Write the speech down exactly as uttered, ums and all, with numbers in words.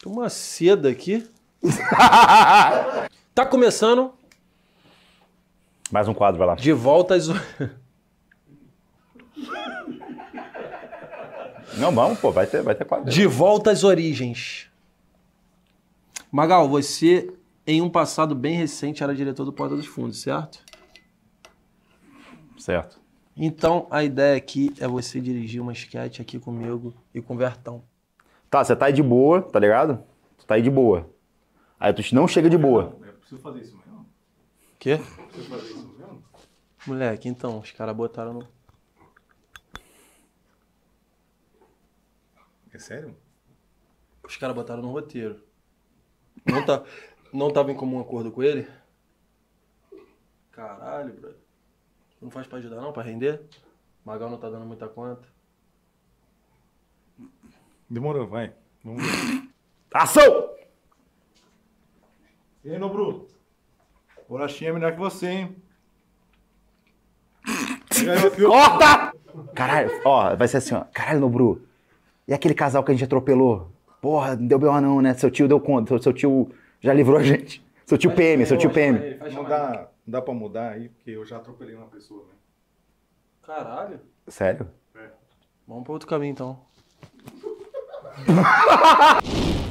Tem uma seda aqui. Tá começando. Mais um quadro, vai lá. De volta às... Não, vamos, pô, vai ter, vai ter quadro. De volta às origens. Magal, você, em um passado bem recente, era diretor do Porta dos Fundos, certo? Certo. Então, a ideia aqui é você dirigir uma sketch aqui comigo e com o Vertão. Tá, você tá aí de boa, tá ligado? Tu tá aí de boa. Aí tu não chega de boa. Eu preciso fazer isso mesmo? Quê? Preciso fazer isso mesmo? Moleque, então, os caras botaram no... É sério? Os caras botaram no roteiro. Não, tá... não tava em comum acordo com ele? Caralho, brother. Não faz pra ajudar não, pra render? Magal não tá dando muita conta. Demorou, vai. Vamos ver. Ação! E aí, Nobru? Bolachinha é melhor que você, hein? Corta! Caralho, ó, vai ser assim, ó. Caralho, Nobru. E aquele casal que a gente atropelou? Porra, não deu B O não, né? Seu tio deu conta, seu tio já livrou a gente. Seu tio P M, seu tio P M. Não dá, não dá pra mudar aí, porque eu já atropelei uma pessoa, né? Caralho. Sério? É. Vamos pra outro caminho, então.